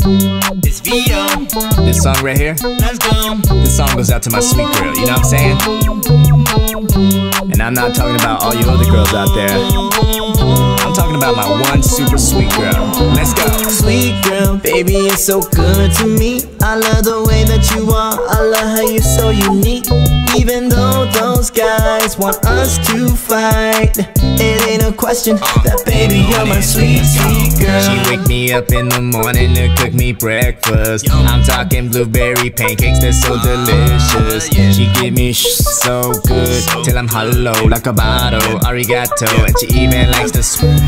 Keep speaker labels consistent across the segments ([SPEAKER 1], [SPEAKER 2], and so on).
[SPEAKER 1] It's VO.
[SPEAKER 2] This song right here,
[SPEAKER 1] Let's go.
[SPEAKER 2] this song goes out to my sweet girl, you know what I'm saying? And I'm not talking about all you other girls out there. I'm talking about my one super sweet girl. Let's go.
[SPEAKER 1] Sweet girl, baby, you're so good to me. I love the way that you are, I love how you're so unique. Even though those guys want us to fight, it ain't a question that baby, you're my sweet, sweet girl.
[SPEAKER 2] She wake me up in the morning to cook me breakfast. I'm talking blueberry pancakes, they're so delicious. She give me so good till I'm hollow like a bottle, arigato. And she even likes to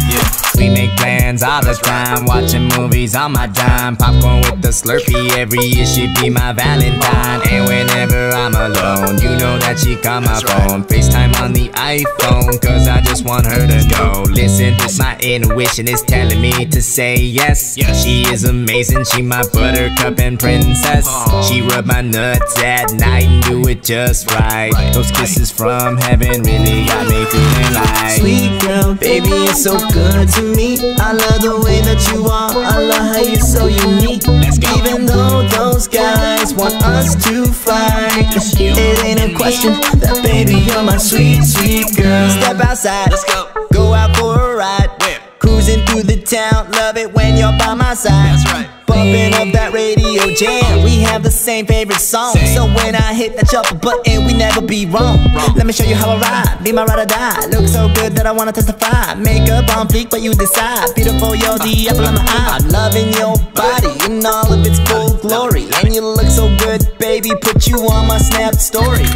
[SPEAKER 2] we make plans all the time, watching movies on my dime. Popcorn with the Slurpee, every year she be my Valentine. And whenever I'm alone, you know that she call my phone, FaceTime on the iPhone, cause I just want her to know. Listen, my intuition is telling me to say yes. She is amazing, she my buttercup and princess. She rub my nuts at night and do it just right. Those kisses from heaven really got me feeling like
[SPEAKER 1] sweet girl, baby, you're so good to me. I love the way that you are, I love how you're so unique. Even though those guys want us to fight, it ain't a question that baby, you're my sweet, sweet girl. Step outside, let's go out for a ride. Cruising through the town, love it when you're by my side. That's right. Bumping up that radio jam, we have the same favorite song. So when I hit that shuffle button, we never be wrong. Let me show you how I ride, be my ride or die. Look so good that I wanna testify. Makeup on fleek, but you decide. Beautiful, you're the apple of my eye. I'm loving your body in all of its full glory. And you look so good, baby, put you on my Snap story.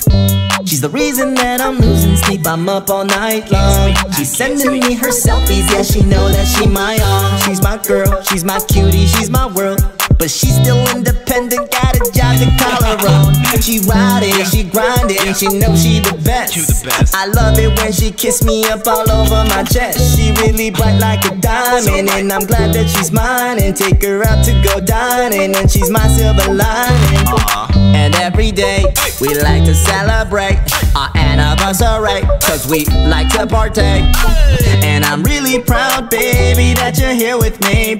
[SPEAKER 1] She's the reason that I'm losing sleep, I'm up all night long. She's sending me her selfies, yeah, she know that she my all. She's my girl, she's my cutie, she's my world. But she's still independent, got a job to call her own. She riding, she grinding, she knows she the best. I love it when she kiss me up all over my chest. She really bright like a diamond, and I'm glad that she's mine. And take her out to go dining, and she's my silver lining. And every day, we like to celebrate our anniversary, cause we like to partake. And I'm really proud, baby, that you're here with me,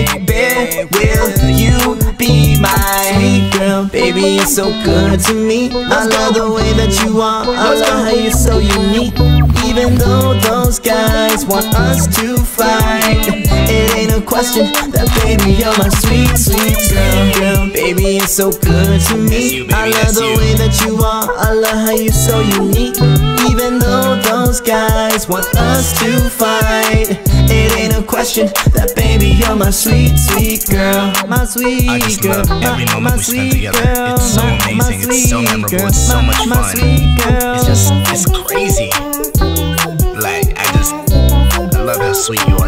[SPEAKER 1] baby. Will you be my sweet girl? Baby, you're so good to me. I love the way that you are, I love how you're so unique. Even though those guys want us to fight, it ain't a question that baby, you're my sweet, sweet girl. Baby, you're so good to me. I love the way that you are, I love how you're so unique. Even though those guys want us to fight, it ain't a question that baby, you're my sweet, sweet girl. My sweet girl.
[SPEAKER 2] I just love every moment we spend together. It's so amazing, it's so memorable, it's so much fun. It's crazy. Like, I love how sweet you are.